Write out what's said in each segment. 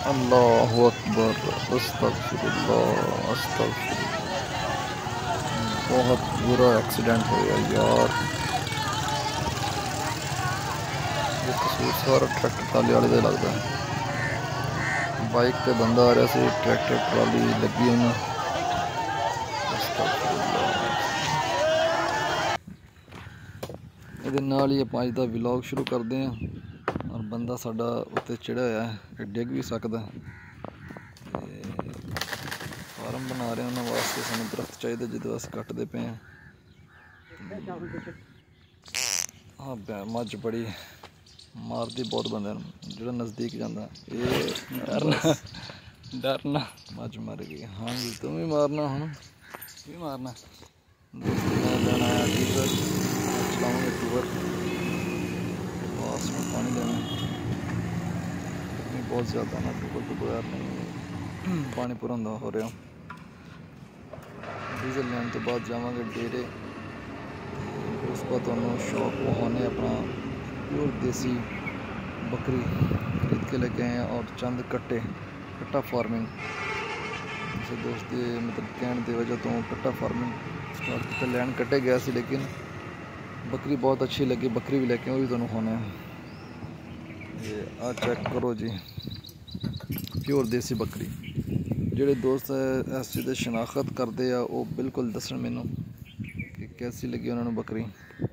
अल्लाहु अकबर, अस्तगफिरुल्लाह अस्तगफिरुल्लाह। बहुत बुरा एक्सीडेंट होया यार। ये कसूर सारा ट्रैक्टर ट्राली वाले का लगता है। बाइक पे बंदा आ रहा सी, ट्रैक्टर ट्राली लगी है ना। ये नाल ही अज का व्लॉग शुरू करते हैं। और बंदा साडा उत्ते चढ़िया होया है, डिग भी सकता है। फार्म बना रहे हैं उन्होंने वास्ते, सानू दरख्त चाहिए जिदों अस कटते पे हैं। हाँ मझ बड़ी मारती बहुत बंदे जो नज़दीक जाता। डरना मझ मर गई। हाँ जी तुम भी मारना, हम भी मारना। लेना आया टूबर, चलाऊँगे टूबर में पानी देना। बहुत ज़्यादा ना टूबर यार नहीं पानी पूरा हो रहा। डीजल लैन तो बाद जावांगे डेरे। उस पर तुहानू शौक वहाने अपना प्योर देसी बकरी खरीद के लेके आए हैं। और चंद कट्टा फार्मिंग जैसे दोस्त मतलब कहने की वजह तो कट्टा फार्मिंग स्टार्ट किया। लैंड कट्टे गया सी लेकिन बकरी बहुत अच्छी लगी, बकरी भी लेके वो भी तुहानू होने। ये आ चेक करो जी, प्योर देसी बकरी। जोड़े दोस्त इस चीज़ की शनाख्त करते हैं वो बिल्कुल दसन मैनू कि कैसी लगी उन्होंने बकरी।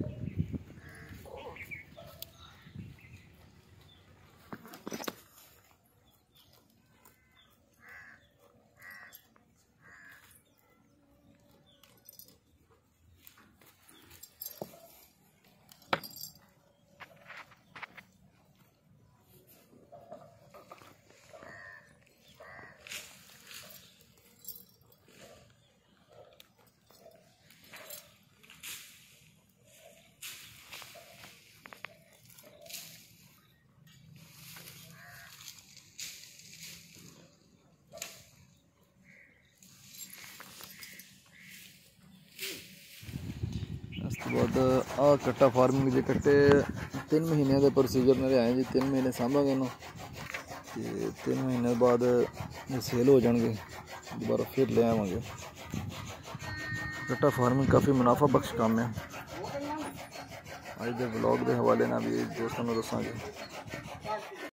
इस तो बाद आ कट्टा फार्मिंग जो कट्टे 3 महीने के प्रोसीजर मेरे आए जी। 3 महीने सांभांगे इन्हूं ते 3 महीने बाद ये सेल हो जाएंगे, दोबारा फिर ले आवांगे। कट्टा फार्मिंग काफ़ी मुनाफा बख्श काम है। अज के व्लॉग के हवाले ना भी दोस्तों को दसांगे।